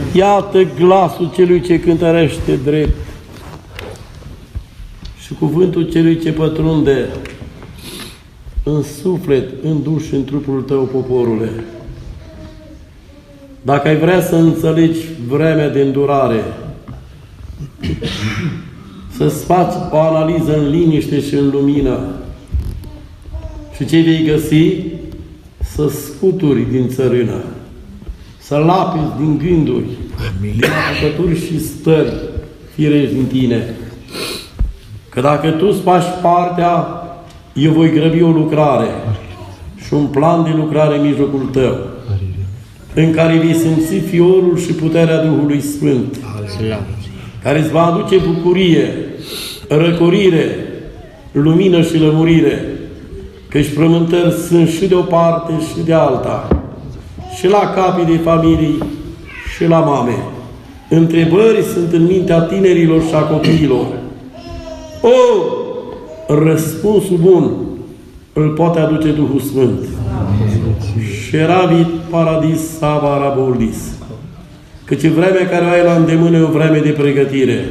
Iată glasul celui ce cântărește drept și cuvântul celui ce pătrunde în suflet, în duș și în trupul tău, poporule. Dacă ai vrea să înțelegi vremea de îndurare, să-ți faci o analiză în liniște și în lumină și ce vei găsi, să scuturi din țărână, să lapizi din gânduri, din apucături și stări firești din tine. Că dacă tu îți faci partea, eu voi grăbi o lucrare și un plan de lucrare în mijlocul tău, în care vei simți fiorul și puterea Duhului Sfânt, care îți va aduce bucurie, răcorire, lumină și lămurire, căci frământări sunt și de o parte și de alta, și la capii de familii și la mame. Întrebări sunt în mintea tinerilor și a copiilor. O, răspunsul bun îl poate aduce Duhul Sfânt. Șeravit paradis sava arabolis. Căci vremea care o ai la îndemână e o vreme de pregătire.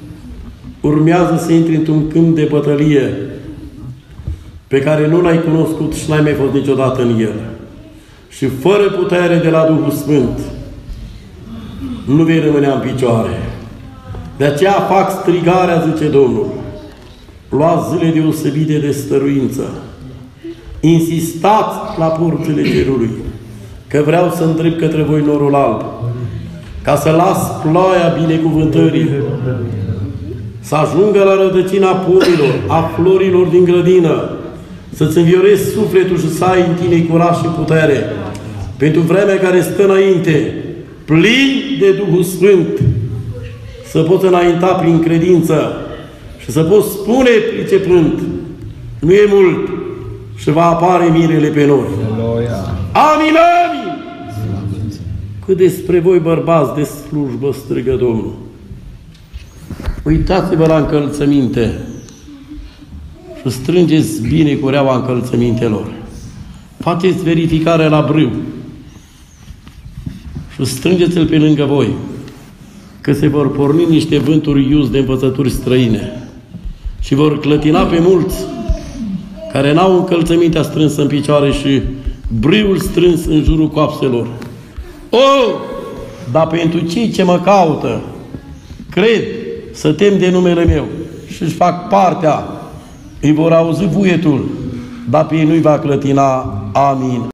Urmează să intri într-un câmp de bătălie pe care nu l-ai cunoscut și n-ai mai fost niciodată în el. Și fără putere de la Duhul Sfânt nu vei rămâne în picioare. De aceea fac strigarea, zice Domnul. Luați zile deosebite de stăruință. Insistați la porțile cerului, că vreau să îndrept către voi norul alb, ca să las ploaia binecuvântării, să ajungă la rădăcina pomilor, a florilor din grădină, să-ți înviorezi sufletul și să ai în tine curaj și putere, pentru vremea care stă înainte, plin de Duhul Sfânt, să poți înainta prin credință și să poți spune pricepând, nu e mult și va apare mirele pe noi. Amin, amin! Cât despre voi, bărbați de slujbă, strigă Domnul. Uitați-vă la încălțăminte și strângeți bine cureaua încălțămintelor. Faceți verificare la brâu și strângeți-l pe lângă voi, că se vor porni niște vânturi iuzi de învățături străine și vor clătina pe mulți care n-au încălțămintea strânsă în picioare și brâul strâns în jurul coapselor. O, dar pentru cei ce mă caută, cred, să tem de numele meu și își fac partea, îi vor auzi vuietul, dar pe ei nu-i va clătina. Amin.